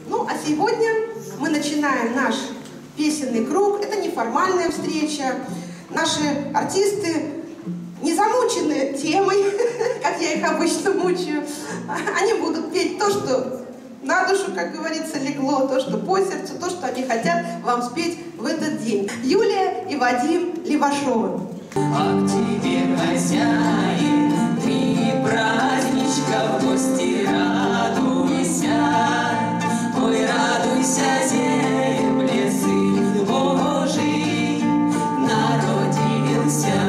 Ну, а сегодня мы начинаем наш песенный круг. Это неформальная встреча. Наши артисты не замучены темой, как я их обычно мучаю. Они будут петь то, что на душу, как говорится, легло, то, что по сердцу, то, что они хотят вам спеть в этот день. Юлия и Вадим Левашовы. А к тебе, хозяин, ты праздничка в гости радуйся. Ой, радуйся, земле, Сын Божий народился.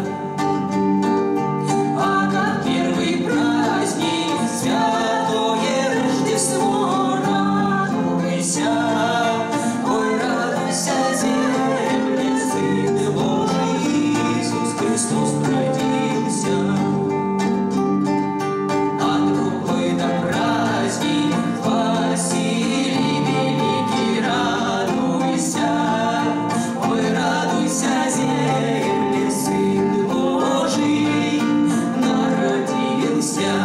А как первый праздник, святое Рождество, радуйся. Ой, радуйся, земле, Сын Божий, Иисус Христос родился. А другой-то праздник, Василий Великий, радуйся. Ой, радуйся, земле, Сын Божий народился.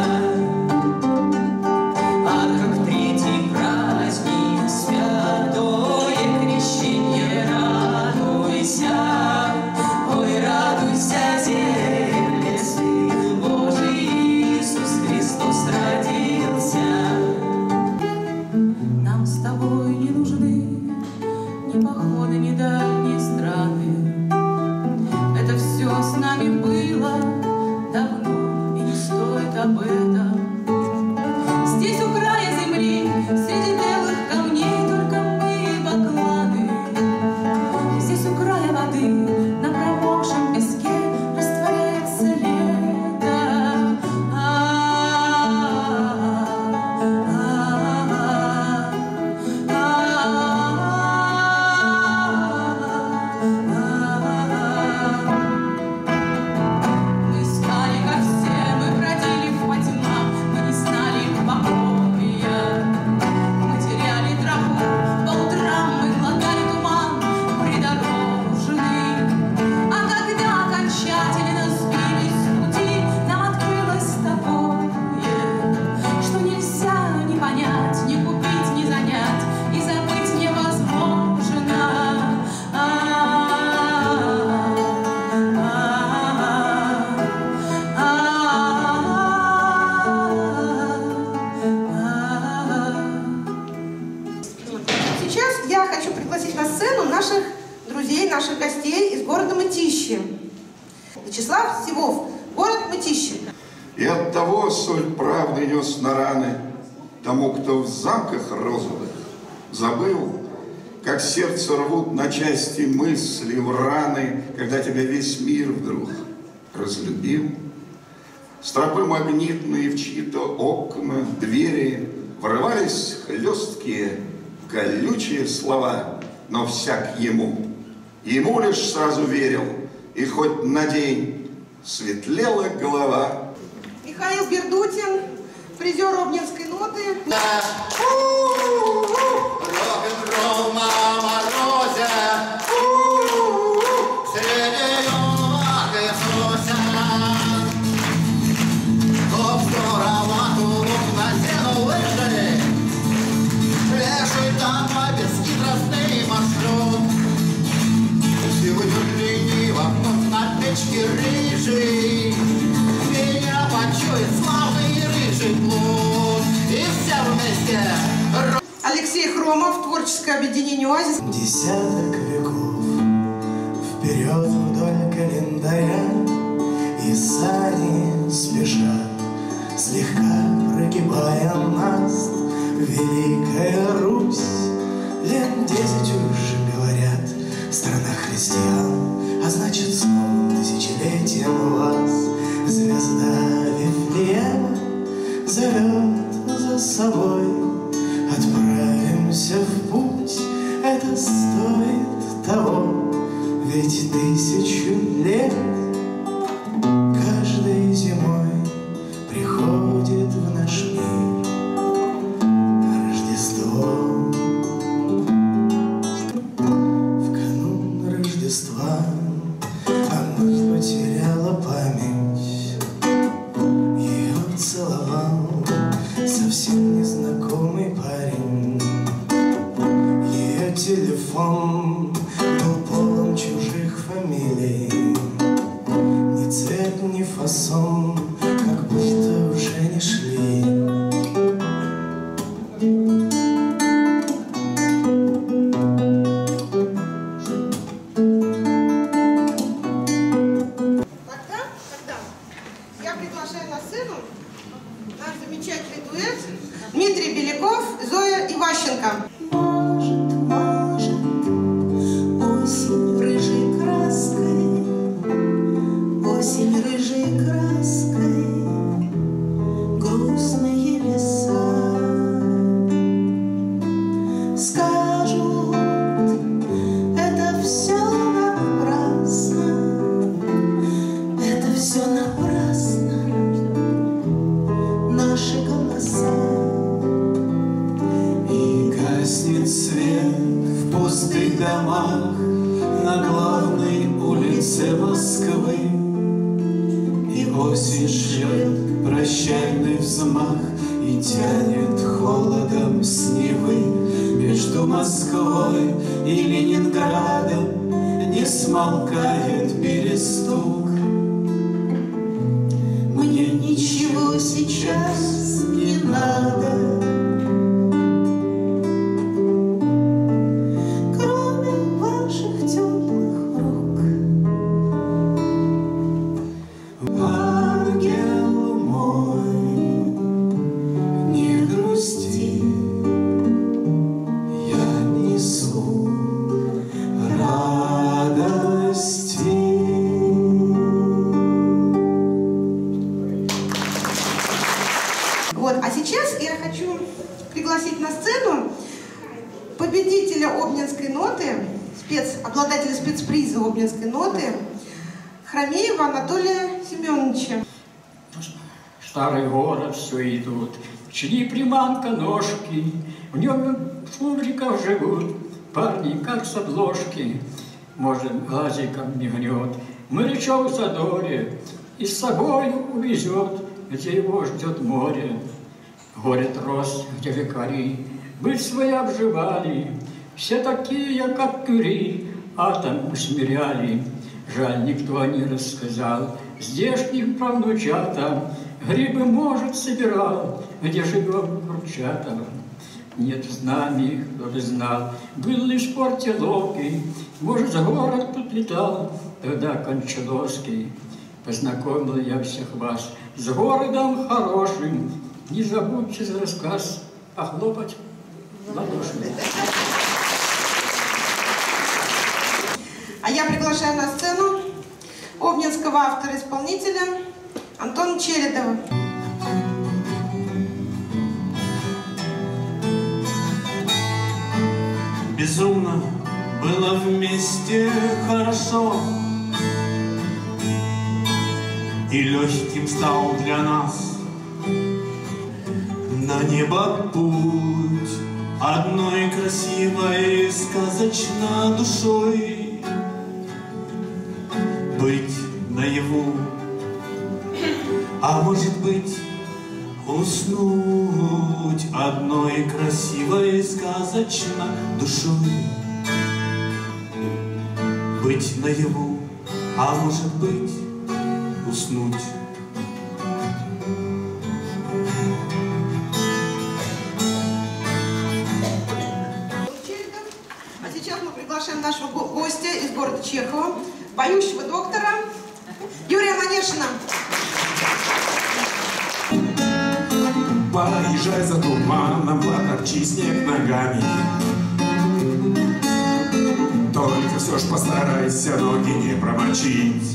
А как третий праздник, святое крещение, радуйся. Ой, радуйся, земле, Сын Божий, Иисус Христос родился. Нам с тобой не нужны ни походы, ни дальние страны. Это все с нами было давно, и не стоит об этом. Здесь у края земли, среди белых камней, только мы и бакланы. Здесь у края воды, на промокшем песке растворяется лето. Мы искали, как все, мы бродили в потьмах, мы не знали покоя. Мы теряли траву, по утрам мы глотали туман придорожный. А когда окончательно сбились с пути, нам открылось такое, что нельзя ни понять, ни купить, ни занять, и забыть невозможно. Сейчас я хочу пригласить на сцену наших друзей, наших гостей из города Мытищи. Вячеслав Сивов, город Мытищи. И от того соль правды нес на раны тому, кто в замках розовых забыл, как сердце рвут на части мысли в раны, когда тебя весь мир вдруг разлюбил. С тропы магнитные в чьи-то окна, двери врывались хлесткие, колючие слова, но всяк ему лишь сразу верил, и хоть на день светлела голова. Михаил Бердутин, призер Обнинской ноты. Рок-н-ролл на морозе, среди юнок и сосен. Топ здорово тулуп на стену выжили, леший домой бесхитростный маршрут. Сегодня лениво вновь на печке рыжий, меня почует славный рыжий плут. И все вместе. Алексей Хромов, творческое объединение «Оазис». Десяток веков вперед вдоль календаря, и сани спешат, слегка прогибая наст. Великая Русь, лет 10 уж говорят, страна христиан, а значит с новым тысячелетием вас звезда Вифлеема зовет за собой. Отправимся в путь, это стоит того, ведь 1000 лет каждой зимой приходит в наш мир Рождество. В канун Рождества она потеряла память, ее целовал совсем незнакомый телефон был полон чужих фамилий. Ни цвет, ни фасон, как будто уже не шли. Я приглашаю на сцену наш замечательный дуэт Дмитрий Беляков, Зоя Иващенко. Может, осень рыжей краской, грустные леса. Скажут, это все напрасно, это все напрасно, наши голоса. И гаснет свет в пустых домах на главной улице Москвы. И осень шлет прощальный взмах и тянет холодом с Невы. Между Москвой и Ленинградом не смолкает перестук. Мне ничего сейчас не надо, А сейчас я хочу пригласить на сцену победителя Обнинской ноты, обладателя спецприза Обнинской ноты, Хромеева Анатолия Семеновича. Старый город все идут, чьи приманка ножки, в нем в шуриках живут парни, как с обложки. Может, глазиком мигнет морячок в задоре и с собою увезет, где его ждет море. Город рос, где векари быть свои обживали, все такие, как Кюри, атом усмиряли. Жаль, никто не рассказал здешним правнучатам, грибы, может, собирал, где живем Курчатов. Нет в знамени, кто бы знал, был лишь в порте ловкий, может, за город тут летал, тогда Кончаловский. Познакомил я всех вас с городом хорошим, не забудьте за рассказ похлопать ладошами. А я приглашаю на сцену обнинского автора-исполнителя Антона Челядова. Безумно было вместе хорошо, и легким стал для нас на небо путь одной красивой сказочно душой. Быть наяву, а может быть уснуть одной красивой сказочно душой. Быть наяву, а может быть уснуть. А сейчас мы приглашаем нашего гостя из города Чехова, поющего доктора Юрия Манешина. Поезжай за туманом, потопчи снег ногами. Только все ж постарайся ноги не промочить.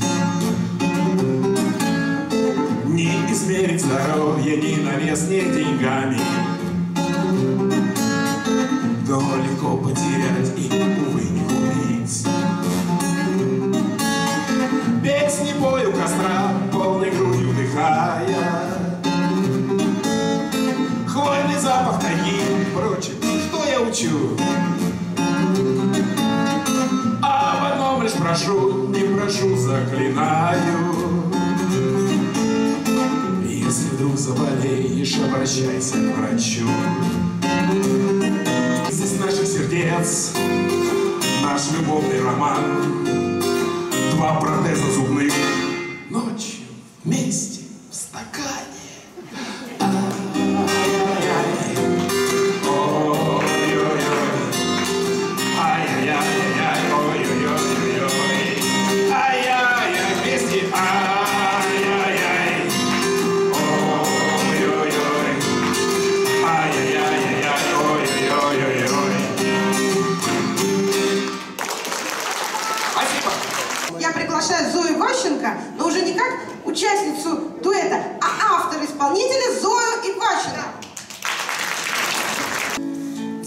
Не измерить здоровье ни на вес, ни деньгами. Но легко потерять и, увы, не купить. Песни пою костра, полной грудью вдыхая. Хвойный запах тайги, впрочем, что я учу? Об одном лишь прошу, не прошу, заклинаю. Если вдруг заболеешь, обращайся к врачу. Здесь наших сердец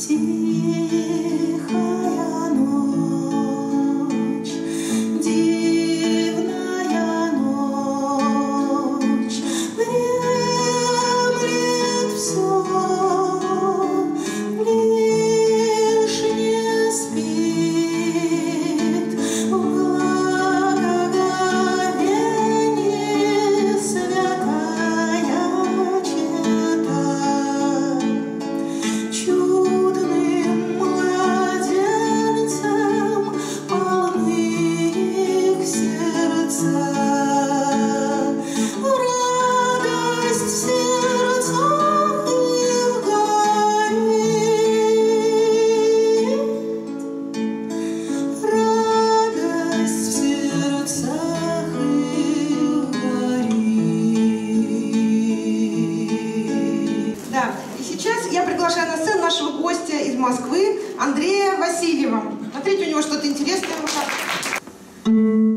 Тихая ночь, дивная ночь, дремлет все, лишь не спит в благоговении святая чета. Чудным младенцем полны их сердца, радость в сердцах их горит, радость в сердцах их горит. Да, и сейчас я приглашаю на сцену нашего гостя из Москвы Андрея Васильева. Смотрите, у него что-то интересное в руках.